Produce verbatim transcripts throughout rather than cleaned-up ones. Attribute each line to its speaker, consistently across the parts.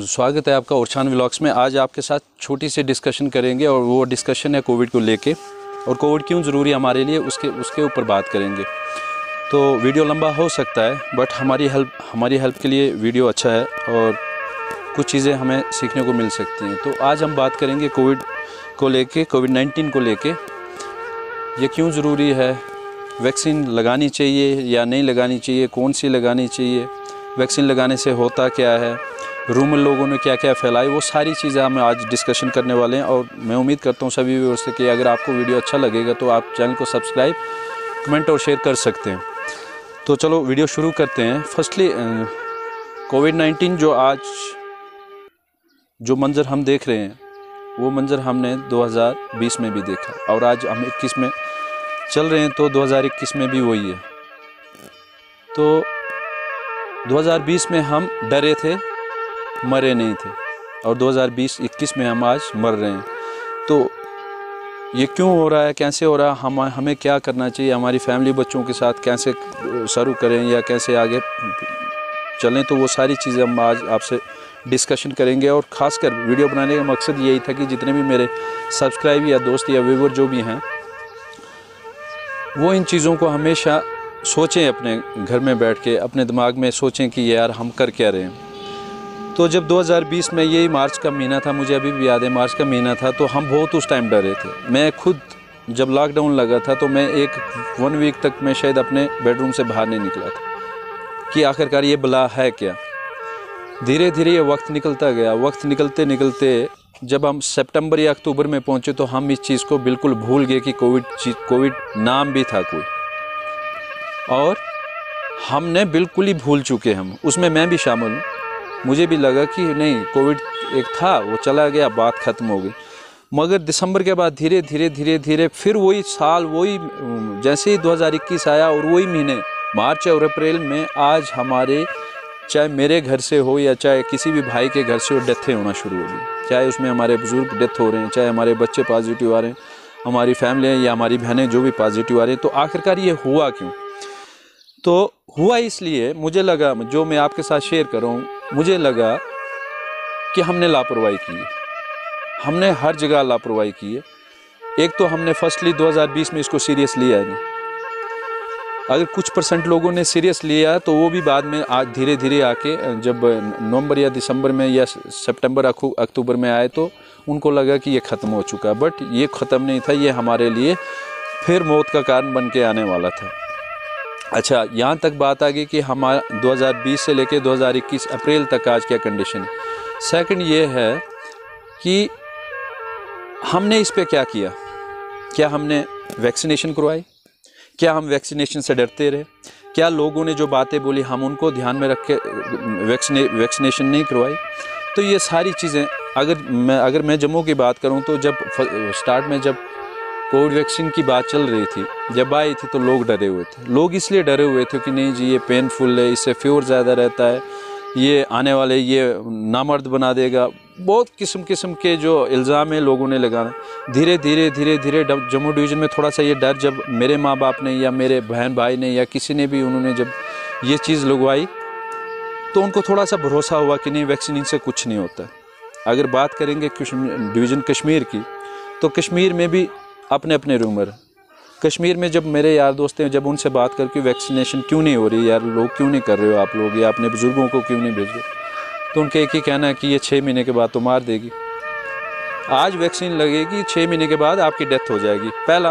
Speaker 1: स्वागत है आपका ओरछान व्लॉग्स में। आज आपके साथ छोटी सी डिस्कशन करेंगे और वो डिस्कशन है कोविड को लेके और कोविड क्यों ज़रूरी हमारे लिए उसके उसके ऊपर बात करेंगे। तो वीडियो लंबा हो सकता है बट हमारी हेल्प हमारी हेल्प के लिए वीडियो अच्छा है और कुछ चीज़ें हमें सीखने को मिल सकती हैं। तो आज हम बात करेंगे कोविड को लेके, कोविड नाइन्टीन को लेके, ये क्यों ज़रूरी है, वैक्सीन लगानी चाहिए या नहीं लगानी चाहिए, कौन सी लगानी चाहिए, वैक्सीन लगाने से होता क्या है, रूमर लोगों ने क्या क्या फैलाई, वो सारी चीज़ें हम आज डिस्कशन करने वाले हैं। और मैं उम्मीद करता हूँ सभी व्यूअर्स से कि अगर आपको वीडियो अच्छा लगेगा तो आप चैनल को सब्सक्राइब, कमेंट और शेयर कर सकते हैं। तो चलो वीडियो शुरू करते हैं। फर्स्टली कोविड नाइन्टीन जो आज जो मंज़र हम देख रहे हैं वो मंज़र हमने दो हज़ार बीस में भी देखा और आज हम इक्कीस में चल रहे हैं, तो दो हज़ार इक्कीस में भी वही है। तो दो हज़ार बीस में हम डरे थे, मरे नहीं थे, और दो हज़ार बीस इक्कीस में हम आज मर रहे हैं। तो ये क्यों हो रहा है, कैसे हो रहा है, हम हमें क्या करना चाहिए, हमारी फैमिली बच्चों के साथ कैसे शुरू करें या कैसे आगे चलें, तो वो सारी चीज़ें हम आज आपसे डिस्कशन करेंगे। और ख़ासकर वीडियो बनाने का मकसद यही था कि जितने भी मेरे सब्सक्राइब या दोस्त या व्यूवर जो भी हैं वो इन चीज़ों को हमेशा सोचें, अपने घर में बैठ के अपने दिमाग में सोचें कि यार हम कर क्या रहे हैं। तो जब दो हज़ार बीस में यही मार्च का महीना था, मुझे अभी भी याद है मार्च का महीना था, तो हम बहुत उस टाइम डरे थे। मैं खुद जब लॉकडाउन लगा था तो मैं एक वन वीक तक मैं शायद अपने बेडरूम से बाहर नहीं निकला था कि आखिरकार ये बला है क्या। धीरे धीरे ये वक्त निकलता गया, वक्त निकलते निकलते जब हम सितंबर या अक्टूबर में पहुँचे तो हम इस चीज़ को बिल्कुल भूल गए कि कोविड कोविड नाम भी था कोई, और हमने बिल्कुल ही भूल चुके, हम उसमें मैं भी शामिल हूँ। मुझे भी लगा कि नहीं, कोविड एक था, वो चला गया, बात ख़त्म हो गई। मगर दिसंबर के बाद धीरे धीरे धीरे धीरे फिर वही साल, वही जैसे ही दो हज़ार इक्कीस आया और वही महीने मार्च और अप्रैल में आज हमारे, चाहे मेरे घर से हो या चाहे किसी भी भाई के घर से हो, डेथें होना शुरू हो गई। चाहे उसमें हमारे बुज़ुर्ग डेथ हो रहे हैं, चाहे हमारे बच्चे पॉजिटिव आ रहे हैं, हमारी फैमिली या हमारी बहनें जो भी पॉजिटिव आ रही हैं। तो आखिरकार ये हुआ क्यों? तो हुआ इसलिए, मुझे लगा, जो मैं आपके साथ शेयर कर रहा हूँ, मुझे लगा कि हमने लापरवाही की है, हमने हर जगह लापरवाही की है। एक तो हमने फर्स्टली दो हज़ार बीस में इसको सीरियस लिया नहीं। अगर कुछ परसेंट लोगों ने सीरियस लिया तो वो भी बाद में आज धीरे धीरे आके जब नवंबर या दिसंबर में या सितंबर अक्टूबर में आए तो उनको लगा कि ये ख़त्म हो चुका। बट ये ख़त्म नहीं था, ये हमारे लिए फिर मौत का कारण बन के आने वाला था। अच्छा, यहाँ तक बात आ गई कि हमारा दो हज़ार बीस से लेके दो हज़ार इक्कीस अप्रैल तक आज क्या कंडीशन है। सेकंड ये है कि हमने इस पे क्या किया, क्या हमने वैक्सीनेशन करवाई, क्या हम वैक्सीनेशन से डरते रहे, क्या लोगों ने जो बातें बोली हम उनको ध्यान में रख के वैक्सीने वैक्सीनेशन नहीं करवाई। तो ये सारी चीज़ें, अगर मैं अगर मैं जम्मू की बात करूँ तो जब स्टार्ट में जब कोविड वैक्सीन की बात चल रही थी, जब आई थी तो लोग डरे हुए थे। लोग इसलिए डरे हुए थे कि नहीं जी ये पेनफुल है, इससे फ्यूर ज़्यादा रहता है, ये आने वाले ये नामर्द बना देगा, बहुत किस्म किस्म के जो इल्ज़ाम है लोगों ने लगाना। धीरे धीरे धीरे धीरे जम्मू डिवीज़न में थोड़ा सा ये डर, जब मेरे माँ बाप ने या मेरे बहन भाई ने या किसी ने भी उन्होंने जब ये चीज़ लगवाई तो उनको थोड़ा सा भरोसा हुआ कि नहीं वैक्सीन से कुछ नहीं होता। अगर बात करेंगे डिवीज़न कश्मीर की, तो कश्मीर में भी अपने अपने रूमर। कश्मीर में जब मेरे यार दोस्त हैं, जब उनसे बात करके वैक्सीनेशन क्यों नहीं हो रही यार, लोग क्यों नहीं कर रहे हो आप लोग, या अपने बुज़ुर्गों को क्यों नहीं भेज रहे, तो उनका एक ही कहना है कि ये छः महीने के बाद तो मार देगी। आज वैक्सीन लगेगी, छः महीने के बाद आपकी डेथ हो जाएगी। पहला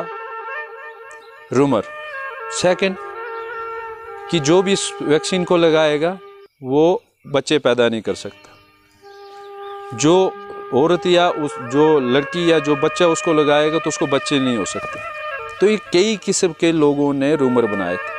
Speaker 1: रूमर। सेकंड कि जो भी इस वैक्सीन को लगाएगा वो बच्चे पैदा नहीं कर सकता। जो औरत या उस जो लड़की या जो बच्चा उसको लगाएगा तो उसको बच्चे नहीं हो सकते। तो ये कई किस्म के लोगों ने रूमर बनाए थे।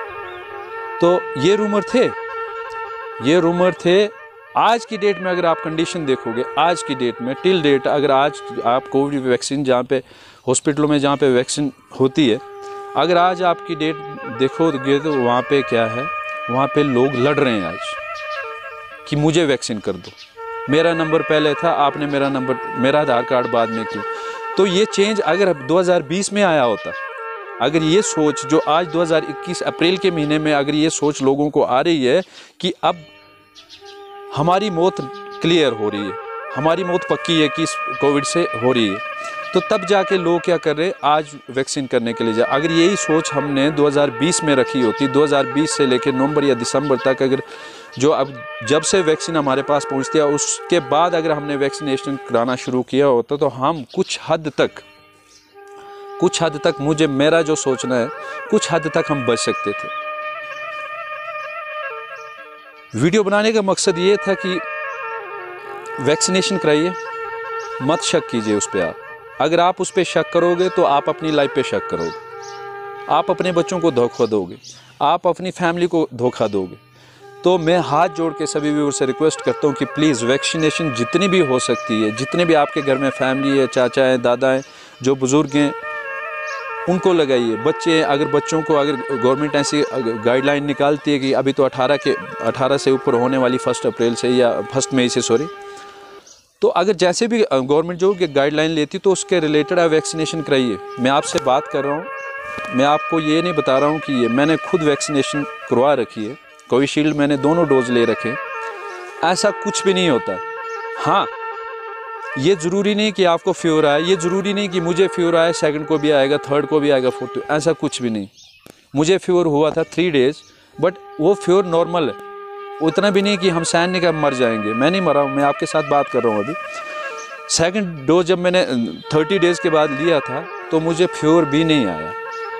Speaker 1: तो ये रूमर थे ये रूमर थे आज की डेट में अगर आप कंडीशन देखोगे, आज की डेट में टिल डेट, अगर आज आप कोविड वैक्सीन जहाँ पे हॉस्पिटलों में जहाँ पे वैक्सीन होती है, अगर आज आपकी डेट देखोगे तो वहाँ पे क्या है, वहाँ पे लोग लड़ रहे हैं आज कि मुझे वैक्सीन कर दो, मेरा नंबर पहले था, आपने मेरा नंबर, मेरा आधार कार्ड बाद में क्यों। तो ये चेंज अगर दो हज़ार बीस में आया होता, अगर ये सोच जो आज दो हज़ार इक्कीस अप्रैल के महीने में अगर ये सोच लोगों को आ रही है कि अब हमारी मौत क्लियर हो रही है, हमारी मौत पक्की है कि इस कोविड से हो रही है, तो तब जाके लोग क्या कर रहे हैं, आज वैक्सीन करने के लिए जा। अगर यही सोच हमने दो हज़ार बीस में रखी होती, दो हज़ार बीस से लेकर नवंबर या दिसंबर तक, अगर जो अब जब से वैक्सीन हमारे पास पहुंचती है उसके बाद अगर हमने वैक्सीनेशन कराना शुरू किया होता, तो हम कुछ हद तक कुछ हद तक मुझे मेरा जो सोचना है, कुछ हद तक हम बच सकते थे। वीडियो बनाने का मकसद ये था कि वैक्सीनेशन कराइए, मत शक कीजिए उस पर। आप अगर आप उस पर शक करोगे तो आप अपनी लाइफ पे शक करोगे, आप अपने बच्चों को धोखा दोगे, आप अपनी फैमिली को धोखा दोगे। तो मैं हाथ जोड़ के सभी व्यूअर्स से रिक्वेस्ट करता हूँ कि प्लीज़ वैक्सीनेशन जितनी भी हो सकती है, जितने भी आपके घर में फैमिली है, चाचा है, दादा है, जो बुज़ुर्ग हैं, उनको लगाइए। बच्चे, अगर बच्चों को अगर गवर्नमेंट ऐसी गाइडलाइन निकालती है कि अभी तो अठारह के अठारह से ऊपर होने वाली फर्स्ट अप्रैल से या फर्स्ट मई से सॉरी, तो अगर जैसे भी गवर्नमेंट जो गाइडलाइन लेती तो उसके रिलेटेड आप वैक्सीनेशन कराइए। मैं आपसे बात कर रहा हूँ, मैं आपको ये नहीं बता रहा हूँ कि ये मैंने खुद वैक्सीनेशन करवा रखी है, कोविशील्ड मैंने दोनों डोज ले रखे, ऐसा कुछ भी नहीं होता। हाँ, ये ज़रूरी नहीं कि आपको फीवर आए, ये ज़रूरी नहीं कि मुझे फीवर आए सेकंड को भी आएगा, थर्ड को भी आएगा, फोर्थ, ऐसा कुछ भी नहीं। मुझे फीवर हुआ था थ्री डेज़, बट वो फीवर नॉर्मल है, उतना भी नहीं कि हम सहन नहीं कर मर जाएंगे। मैं नहीं मरा हूँ, मैं आपके साथ बात कर रहा हूँ अभी। सेकंड डोज जब मैंने थर्टी डेज़ के बाद लिया था तो मुझे फीवर भी नहीं आया।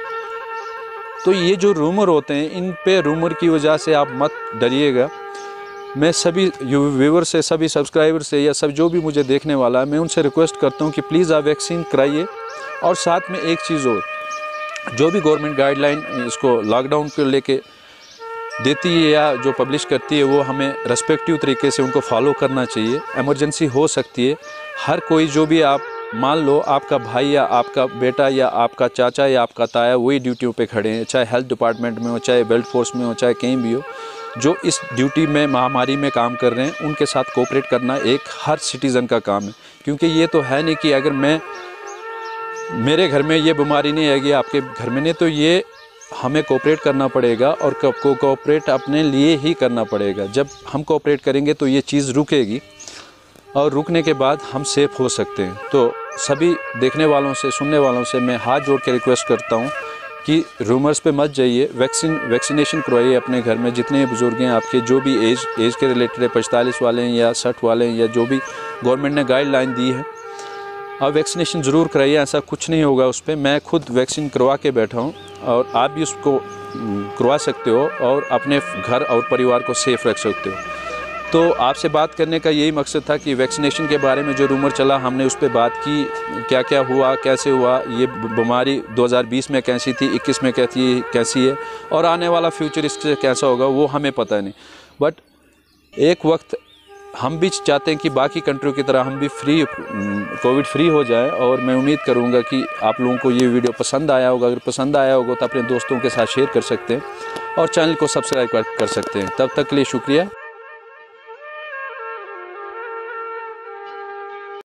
Speaker 1: तो ये जो रूमर होते हैं, इन पे रूमर की वजह से आप मत डरिएगा। मैं सभी व्यूवर से, सभी सब्सक्राइबर से, या सब जो भी मुझे देखने वाला है, मैं उनसे रिक्वेस्ट करता हूँ कि प्लीज़ आप वैक्सीन कराइए। और साथ में एक चीज़ और, जो भी गवर्नमेंट गाइडलाइन इसको लॉकडाउन को लेके देती है या जो पब्लिश करती है, वो हमें रेस्पेक्टिव तरीके से उनको फॉलो करना चाहिए। इमरजेंसी हो सकती है, हर कोई जो भी, आप मान लो आपका भाई या आपका बेटा या आपका चाचा या आपका ताया वही ड्यूटियों पे खड़े हैं, चाहे हेल्थ डिपार्टमेंट में हो, चाहे बेल्ट फोर्स में हो, चाहे कहीं भी हो, जो इस ड्यूटी में महामारी में काम कर रहे हैं, उनके साथ कोऑपरेट करना एक हर सिटीज़न का काम है। क्योंकि ये तो है नहीं कि अगर मैं, मेरे घर में ये बीमारी नहीं आएगी, आपके घर में नहीं, तो ये हमें कोऑपरेट करना पड़ेगा। और को कोऑपरेट अपने लिए ही करना पड़ेगा। जब हम कोऑपरेट करेंगे तो ये चीज़ रुकेगी, और रुकने के बाद हम सेफ हो सकते हैं। तो सभी देखने वालों से, सुनने वालों से मैं हाथ जोड़ के रिक्वेस्ट करता हूँ कि रूमर्स पे मत जाइए, वैक्सीन वैक्सीनेशन करवाइए अपने घर में। जितने बुज़ुर्ग हैं आपके, जो भी एज एज के रिलेटेड है, पैंतालीस वाले हैं या साठ वाले हैं, या जो भी गवर्नमेंट ने गाइडलाइन दी है, आप वैक्सीनेशन ज़रूर कराइए। ऐसा कुछ नहीं होगा उस पर। मैं खुद वैक्सीन करवा के बैठा हूँ, और आप भी उसको करवा सकते हो और अपने घर और परिवार को सेफ रख सकते हो। तो आपसे बात करने का यही मकसद था कि वैक्सीनेशन के बारे में जो रूमर चला, हमने उस पर बात की, क्या क्या हुआ, कैसे हुआ, ये बीमारी दो हज़ार बीस में कैसी थी, इक्कीस में कैसी कैसी है, और आने वाला फ्यूचर इससे कैसा होगा वो हमें पता नहीं। बट एक वक्त हम भी चाहते हैं कि बाकी कंट्रियों की तरह हम भी फ्री, कोविड फ्री हो जाए। और मैं उम्मीद करूंगा कि आप लोगों को ये वीडियो पसंद आया होगा। अगर पसंद आया होगा तो अपने दोस्तों के साथ शेयर कर सकते हैं और चैनल को सब्सक्राइब कर, कर सकते हैं। तब तक के लिए शुक्रिया।